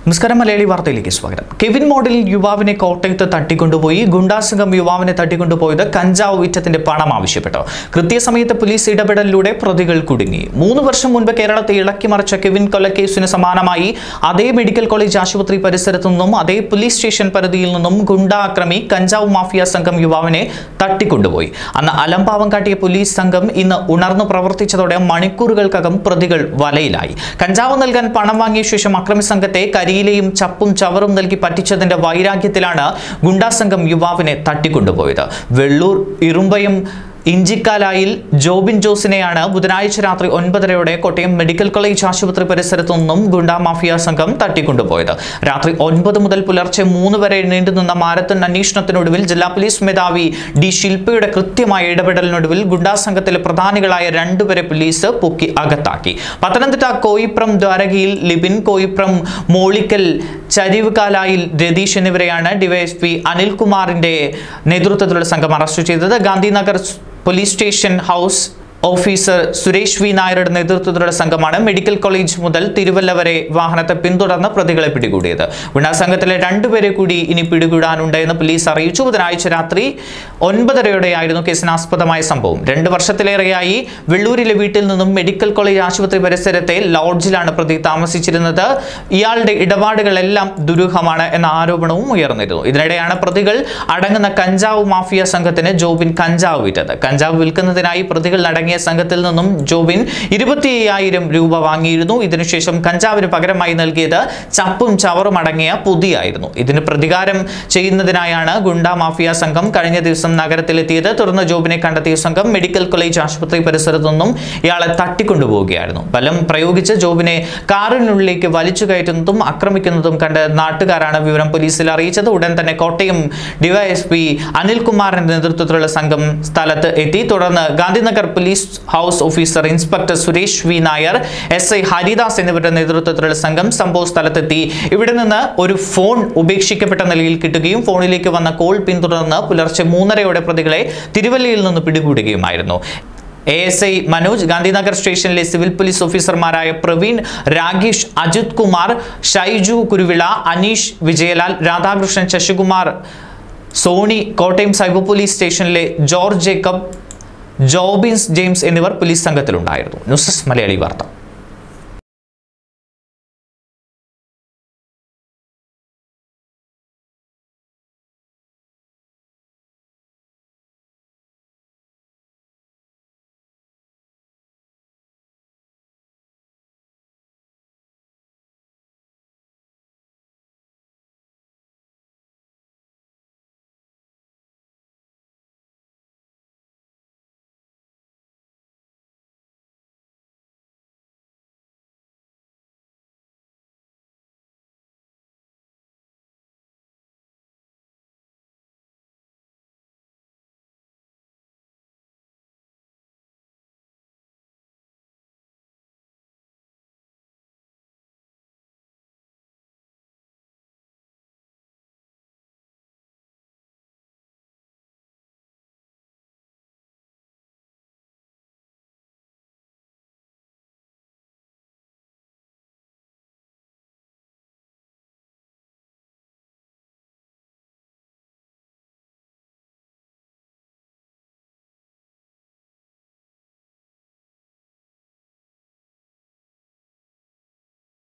നമസ്കാരം മലയാളി വാർത്തയിലേക്ക് സ്വാഗതം. കെവിൻ മോഡൽ യുവാവിനെ കോട്ടയത്ത് തട്ടിക്കൊണ്ടുപോയി. ഗുണ്ടാസംഘം യുവാവിനെ തട്ടിക്കൊണ്ടുപോയത് കഞ്ചാവ് വിറ്റത്തിന്റെ പണം ആവശ്യപ്പെട്ടു. കൃത്യസമയത്ത് പോലീസ് ഇടപെടലിലൂടെ പ്രതികൾ കുടുങ്ങി. 3 വർഷം മുൻപ് കേരളത്തെ ഇളക്കിമറിച്ച കെവിൻ കൊലക്കേസിന് സമാനമായി അതേ മെഡിക്കൽ കോളേജ് ആശുപത്രി പരിസരത്തു നിന്നും അതേ പോലീസ് സ്റ്റേഷൻ പരിധിയിൽ നിന്നും ഗുണ്ടാക്രമി കഞ്ചാവ് മാഫിയ സംഘം യുവാവിനെ തട്ടിക്കൊണ്ടുപോയി. അന്ന് അലംഭാവം കാട്ടിയ പോലീസ് സംഘം ഇന്ന് ഉണർന്നു പ്രവർത്തിച്ചതോടെ മണിക്കൂറുകൾക്കകം പ്രതികൾ വലയിലായി. കഞ്ചാവ് നൽകാൻ പണം വാങ്ങിയ ശേഷം അക്രമി സംഘത്തെ കരിയിലെയും ചപ്പും ചവറും നൽകി പറ്റിച്ചതിന്റെ വൈരാഗ്യത്തിലാണ് ഗുണ്ടാസംഘം യുവാവിനെ തട്ടിക്കൊണ്ടുപോയത്. വെള്ളൂർ ഇറുമ്പയം ഇഞ്ചിക്കാലായിൽ ജോബിൻ ജോസിനെയാണ് ബുധനാഴ്ച രാത്രി 9:30 കോട്ടയം മെഡിക്കൽ കോളേജ് ആശുപത്രി പരിസരത്തു നിന്നും ഗുണ്ടാ മാഫിയ സംഘം തട്ടിക്കൊണ്ടുപോയത്. രാത്രി 9 മുതൽ പുലർച്ചെ 3 വരെ നീണ്ടുനിന്ന മാരത്തൺ അന്വേഷണത്തിനൊടുവിൽ ജില്ലാ പോലീസ് മേധാവി ഡി ശില്പയുടെ കൃത്യമായ ഇടപെടലിനൊടുവിൽ ഗുണ്ടാ സംഘത്തിലെ പ്രധാനികളായ 2 പേരെ പോലീസ് പൊക്കി അകത്താക്കി. പത്തനംതിട്ട കോയിപ്രം ദ്വാരകയിൽ ലിബിൻ, കോയിപ്രം മോളിക്കൽ ചരിവുകാലായിൽ രതീഷ് എന്നിവരെയാണ് ഡിവൈഎസ്പി അനിൽകുമാറിന്റെ നേതൃത്വത്തിലുള്ള സംഘം അറസ്റ്റ് ചെയ്തത്. Gandhinagar police station house officer Suresh V നായരുടെ നേതൃത്വത്തിലുള്ള സംഘമാണ് മെഡിക്കൽ കോളേജ് മുതൽ തിരുവല്ല വരെ വാഹനത്തെ പിന്തുടർന്ന് പ്രതികളെ പിടികൂടിയത്. ഗുണ്ടാസംഘത്തിലെ 2 പേരെ കൂടി ഇനി പിടികൂടാനുണ്ട് എന്ന് പോലീസ് അറിയിച്ചു. ബുധനാഴ്ച രാത്രി 9:30 കേസിനാസ്പദമായ സംഭവം. 2 വർഷത്തിലേറെയായി വെള്ളൂരിലെ വീട്ടിൽ നിന്നും മെഡിക്കൽ കോളേജ് ആശുപത്രി പരിസരത്തെ ലോഡ്ജിലാണ് പ്രതി താമസിച്ചിരുന്നത്. ഇയാളുടെ ഇടപാടുകളെല്ലാം ദുരൂഹമാണ് എന്ന ആരോപണവും ഉയർന്നിരുന്നു. ഇതിനിടെയാണ് പ്രതികൾ അടങ്ങുന്ന കഞ്ചാവ് മാഫിയ സംഘത്തിന് ജോബിൻ കഞ്ചാവ് വിറ്റത്. കഞ്ചാവ് വിൽക്കുന്നതിനായി പ്രതികൾ അടങ്ങിയ സംഘത്തിൽ നിന്നും ജോബിൻ 25,000 രൂപ വാങ്ങിയിരുന്നു. ഇതിനുശേഷം കഞ്ചാവിന് പകരമായി നൽകിയത് ചപ്പും ചവറും അടങ്ങിയ പൊതിയായിരുന്നു. ഇതിന് പ്രതികാരം ചെയ്യുന്നതിനായാണ് ഗുണ്ടാ മാഫിയ സംഘം കഴിഞ്ഞ ദിവസം നഗരത്തിലെത്തിയത്. തുടർന്ന് ജോബിനെ കണ്ടെത്തിയ സംഘം മെഡിക്കൽ കോളേജ് ആശുപത്രി പരിസരത്തു നിന്നും ഇയാളെ തട്ടിക്കൊണ്ടുപോവുകയായിരുന്നു. ബലം പ്രയോഗിച്ച് ജോബിനെ കാറിനുള്ളിലേക്ക് വലിച്ചു കയറ്റുന്നതും ആക്രമിക്കുന്നതും കണ്ട് നാട്ടുകാരാണ് വിവരം പോലീസിൽ അറിയിച്ചത്. ഉടൻ തന്നെ കോട്ടയം ഡിവൈഎസ്പി അനിൽകുമാറിന്റെ നേതൃത്വത്തിലുള്ള സംഘം സ്ഥലത്ത് എത്തി. തുടർന്ന് Gandhinagar police house officer inspector Suresh V Nair, SI Haridas എന്നിവരുടെ നേതൃത്വത്തിലുള്ള സംഘം സംഭവ സ്ഥലത്തെത്തി. ഇവിടെ നിന്ന് ഒരു ഫോൺ ഉപേക്ഷിക്കപ്പെട്ട നിലയിൽ കിട്ടുകയും ഫോണിലേക്ക് വന്ന കോൾ പിന്തുടർന്ന് പുലർച്ചെ 3:30 പ്രതികളെ തിരുവല്ലയിൽ നിന്ന് പിടികൂടുകയുമായിരുന്നു. ASI മനോജ്, ഗാന്ധിനഗർ സ്റ്റേഷനിലെ സിവിൽ പോലീസ് ഓഫീസർമാരായ പ്രവീൺ, രാകേഷ്, അജിത് കുമാർ, ഷൈജു കുരുവിള, അനീഷ് വിജയലാൽ, രാധാകൃഷ്ണൻ, ശശികുമാർ, സോണി, കോട്ടയം സൈബർ പോലീസ് സ്റ്റേഷനിലെ ജോർജ് ജേക്കബ്, ജോബിൻസ് ജെയിംസ് എന്നിവർ പോലീസ് സംഘത്തിലുണ്ടായിരുന്നു. ന്യൂസ് ഡെസ്ക് മലയാളി വാർത്ത.